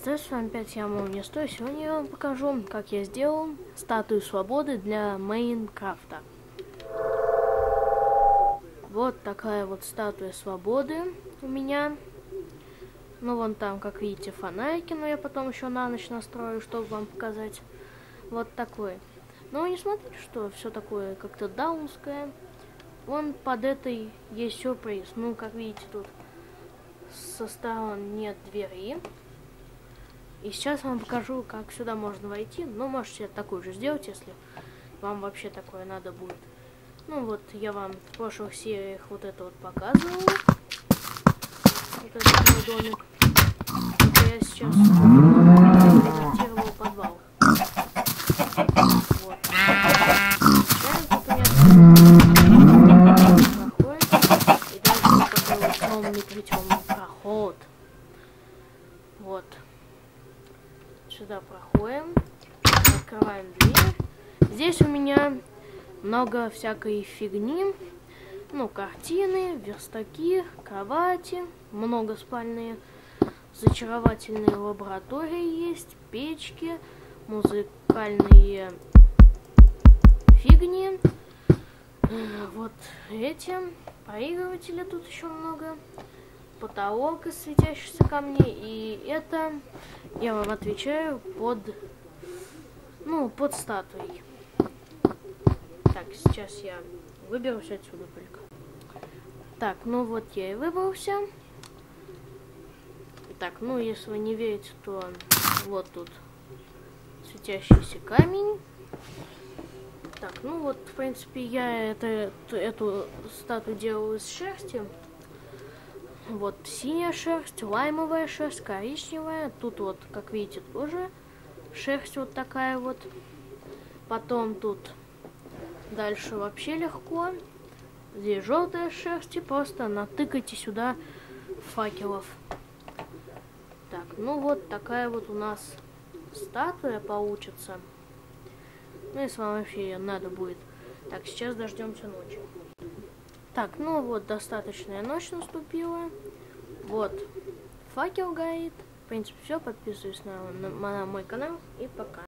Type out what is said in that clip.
Здравствуйте, с вами опять я, Молния100. Сегодня я вам покажу, как я сделал статую свободы для Майнкрафта. Вот такая вот статуя свободы у меня. Ну, вон там, как видите, фонарики, но я потом еще на ночь настрою, чтобы вам показать. Вот такой. Но не смотрите, что все такое как-то даунское. Вон под этой есть сюрприз. Ну, как видите, тут со сторон нет двери. И сейчас вам покажу, как сюда можно войти. Ну, можете такую же сделать, если вам вообще такое надо будет. Ну, вот я вам в прошлых сериях вот это вот показывал. Вот этот мой домик. Это я сейчас ремонтировал подвал. Вот. Сейчас тут у меня проходит. И дальше такой вот темный проход. Вот. Сюда проходим, открываем дверь. Здесь у меня много всякой фигни. Ну, картины, верстаки, кровати, много спальные, зачаровательные лаборатории есть, печки, музыкальные фигни. Вот эти проигрыватели тут еще много. Потолок из светящихся камней, и это, я вам отвечаю, под статуей. Так, сейчас я выберусь отсюда только. Так, ну вот я и выбрался. Так, ну если вы не верите, то вот тут светящийся камень. Так, ну вот, в принципе, я эту статую делал из шерсти. Вот синяя шерсть, лаймовая шерсть, коричневая. Тут вот, как видите, тоже шерсть вот такая вот. Потом тут дальше вообще легко. Здесь желтая шерсть, и просто натыкайте сюда факелов. Так, ну вот такая вот у нас статуя получится. Ну, если вам вообще надо будет. Так, сейчас дождемся ночи. Так, ну вот, достаточная ночь наступила. Вот, факел горит. В принципе, все. Подписывайтесь на мой канал и пока.